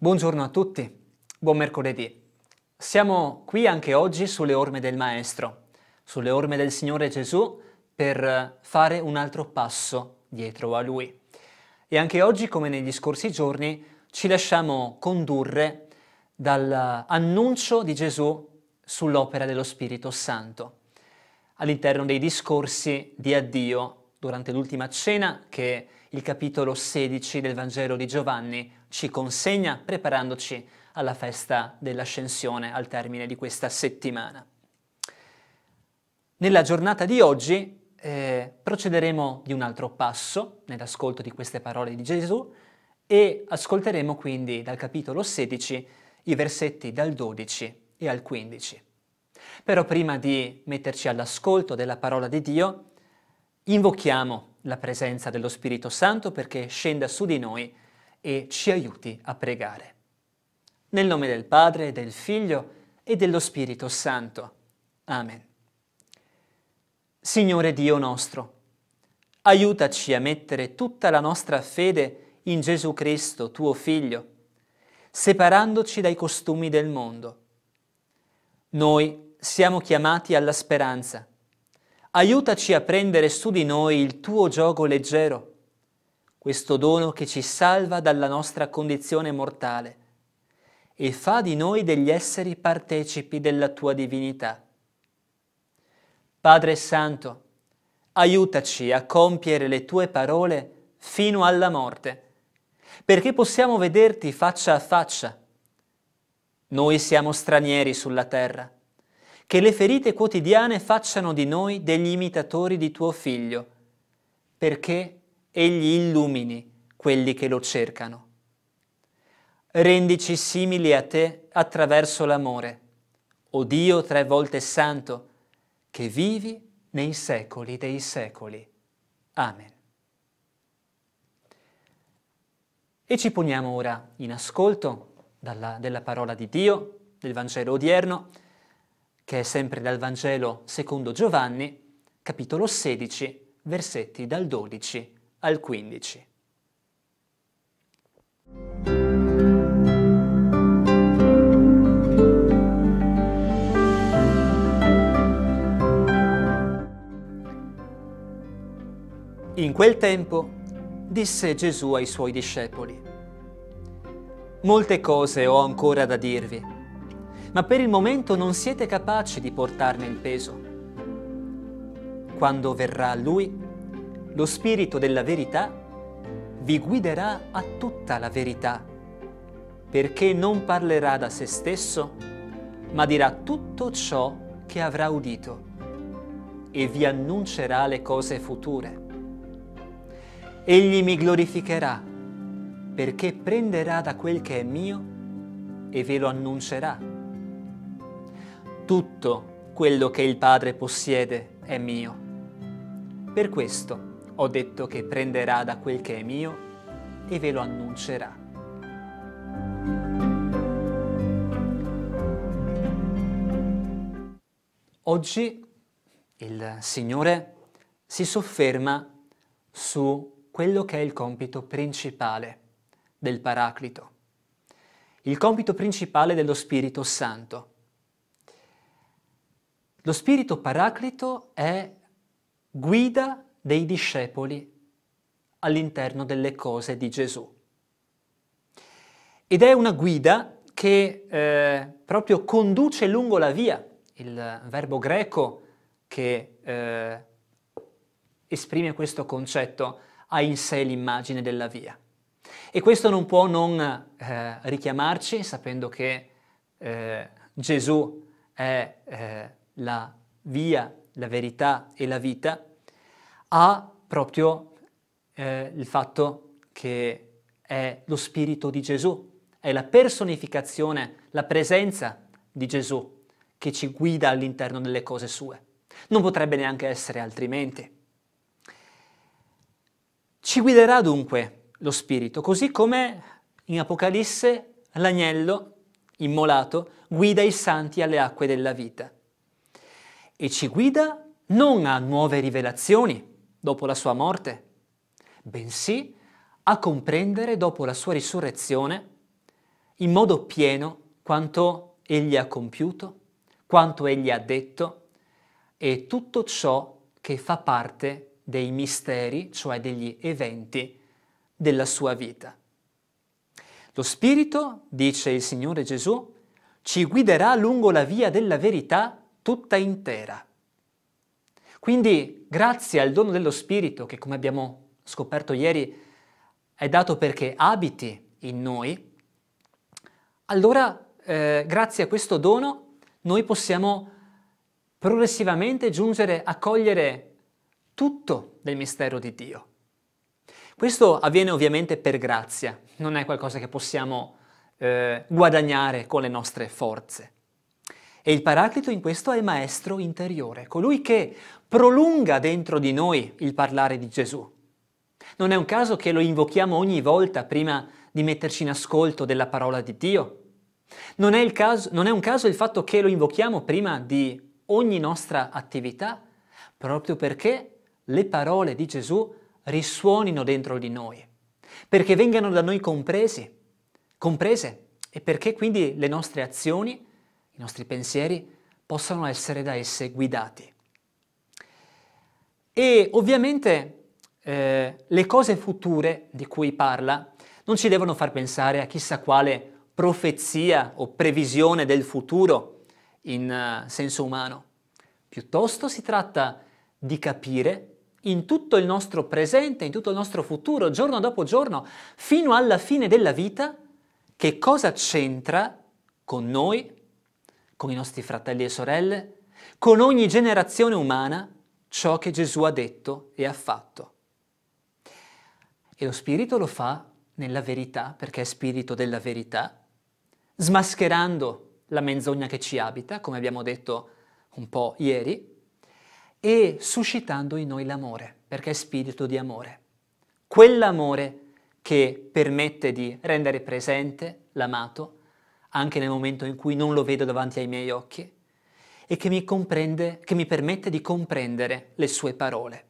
Buongiorno a tutti, buon mercoledì. Siamo qui anche oggi sulle orme del Maestro, sulle orme del Signore Gesù, per fare un altro passo dietro a Lui. E anche oggi, come negli scorsi giorni, ci lasciamo condurre dall'annuncio di Gesù sull'opera dello Spirito Santo, all'interno dei discorsi di addio durante l'ultima cena che il capitolo 16 del Vangelo di Giovanni ci consegna, preparandoci alla festa dell'Ascensione al termine di questa settimana. Nella giornata di oggi procederemo di un altro passo nell'ascolto di queste parole di Gesù e ascolteremo quindi dal capitolo 16 i versetti dal 12 e al 15. Però prima di metterci all'ascolto della parola di Dio, invochiamo la presenza dello Spirito Santo perché scenda su di noi e ci aiuti a pregare. Nel nome del Padre, del Figlio e dello Spirito Santo. Amen. Signore Dio nostro, aiutaci a mettere tutta la nostra fede in Gesù Cristo, tuo Figlio, separandoci dai costumi del mondo. Noi siamo chiamati alla speranza. Aiutaci a prendere su di noi il tuo giogo leggero, questo dono che ci salva dalla nostra condizione mortale e fa di noi degli esseri partecipi della tua divinità. Padre Santo, aiutaci a compiere le tue parole fino alla morte, perché possiamo vederti faccia a faccia. Noi siamo stranieri sulla terra. Che le ferite quotidiane facciano di noi degli imitatori di tuo Figlio, perché Egli illumini quelli che lo cercano. Rendici simili a te attraverso l'amore, o Dio tre volte santo, che vivi nei secoli dei secoli. Amen. E ci poniamo ora in ascolto della parola di Dio, del Vangelo odierno, che è sempre dal Vangelo secondo Giovanni, capitolo 16, versetti dal 12 al 15. In quel tempo disse Gesù ai suoi discepoli: «Molte cose ho ancora da dirvi, ma per il momento non siete capaci di portarne il peso. Quando verrà Lui, lo Spirito della verità vi guiderà a tutta la verità, perché non parlerà da se stesso, ma dirà tutto ciò che avrà udito e vi annuncerà le cose future. Egli mi glorificherà, perché prenderà da quel che è mio e ve lo annuncerà. Tutto quello che il Padre possiede è mio. Per questo ho detto che prenderà da quel che è mio e ve lo annuncerà». Oggi il Signore si sofferma su quello che è il compito principale del Paraclito, il compito principale dello Spirito Santo. Lo Spirito Paraclito è guida dei discepoli all'interno delle cose di Gesù. Ed è una guida che proprio conduce lungo la via. Il verbo greco che esprime questo concetto ha in sé l'immagine della via. E questo non può non richiamarci, sapendo che Gesù è la via, la verità e la vita, ha proprio il fatto che è lo Spirito di Gesù, è la personificazione, la presenza di Gesù che ci guida all'interno delle cose sue. Non potrebbe neanche essere altrimenti. Ci guiderà dunque lo Spirito, così come in Apocalisse l'agnello immolato guida i santi alle acque della vita. E ci guida non a nuove rivelazioni dopo la sua morte, bensì a comprendere dopo la sua risurrezione in modo pieno quanto Egli ha compiuto, quanto Egli ha detto e tutto ciò che fa parte dei misteri, cioè degli eventi della sua vita. Lo Spirito, dice il Signore Gesù, ci guiderà lungo la via della verità tutta intera. Quindi, grazie al dono dello Spirito, che come abbiamo scoperto ieri è dato perché abiti in noi, allora, grazie a questo dono, noi possiamo progressivamente giungere a cogliere tutto del mistero di Dio. Questo avviene ovviamente per grazia, non è qualcosa che possiamo guadagnare con le nostre forze. E il Paraclito in questo è il maestro interiore, colui che prolunga dentro di noi il parlare di Gesù. Non è un caso che lo invochiamo ogni volta prima di metterci in ascolto della parola di Dio. Non è un caso il fatto che lo invochiamo prima di ogni nostra attività, proprio perché le parole di Gesù risuonino dentro di noi, perché vengano da noi comprese e perché quindi le nostre azioni, i nostri pensieri possano essere da esse guidati. E ovviamente le cose future di cui parla non ci devono far pensare a chissà quale profezia o previsione del futuro in senso umano. Piuttosto si tratta di capire in tutto il nostro presente, in tutto il nostro futuro, giorno dopo giorno, fino alla fine della vita, che cosa c'entra con noi, con i nostri fratelli e sorelle, con ogni generazione umana, ciò che Gesù ha detto e ha fatto. E lo Spirito lo fa nella verità, perché è Spirito della verità, smascherando la menzogna che ci abita, come abbiamo detto un po' ieri, e suscitando in noi l'amore, perché è Spirito di amore. Quell'amore che permette di rendere presente l'amato anche nel momento in cui non lo vedo davanti ai miei occhi e che mi permette di comprendere le sue parole.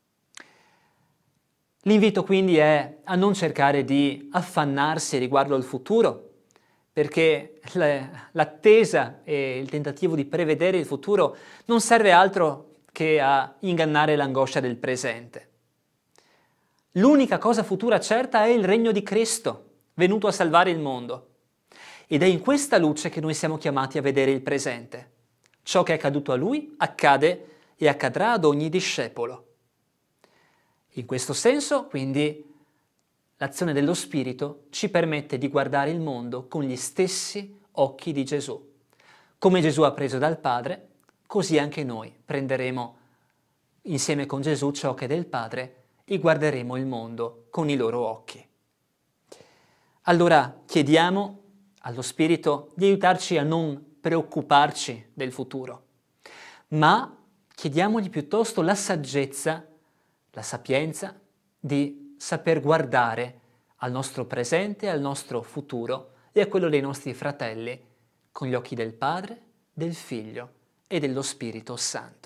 L'invito quindi è a non cercare di affannarsi riguardo al futuro, perché l'attesa e il tentativo di prevedere il futuro non serve altro che a ingannare l'angoscia del presente. L'unica cosa futura certa è il regno di Cristo, venuto a salvare il mondo. Ed è in questa luce che noi siamo chiamati a vedere il presente. Ciò che è accaduto a Lui accade e accadrà ad ogni discepolo. In questo senso, quindi, l'azione dello Spirito ci permette di guardare il mondo con gli stessi occhi di Gesù. Come Gesù ha preso dal Padre, così anche noi prenderemo insieme con Gesù ciò che è del Padre e guarderemo il mondo con i loro occhi. Allora chiediamo allo Spirito di aiutarci a non preoccuparci del futuro, ma chiediamogli piuttosto la saggezza, la sapienza di saper guardare al nostro presente, al nostro futuro e a quello dei nostri fratelli con gli occhi del Padre, del Figlio e dello Spirito Santo.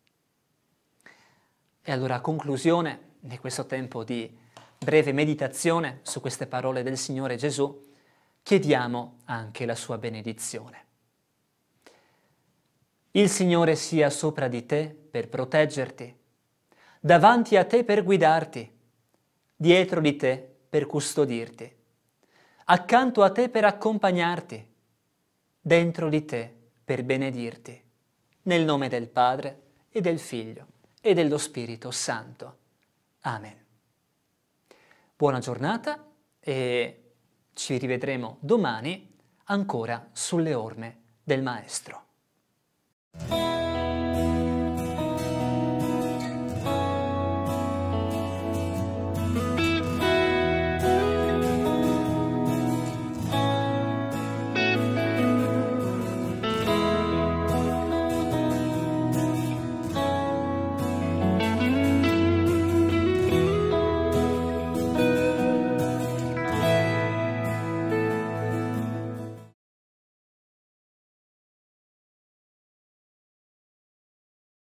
E allora a conclusione di questo tempo di breve meditazione su queste parole del Signore Gesù, chiediamo anche la sua benedizione. Il Signore sia sopra di te per proteggerti, davanti a te per guidarti, dietro di te per custodirti, accanto a te per accompagnarti, dentro di te per benedirti, nel nome del Padre e del Figlio e dello Spirito Santo. Amen. Buona giornata e ci rivedremo domani ancora sulle orme del Maestro.